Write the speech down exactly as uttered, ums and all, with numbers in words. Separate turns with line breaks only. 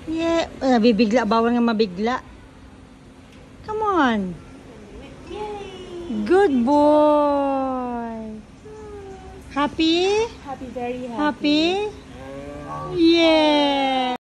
Yeah. Uh, bibigla. Bawal nga mabigla. Come on. Good boy. Happy?
Happy, very happy.
Happy? Yeah.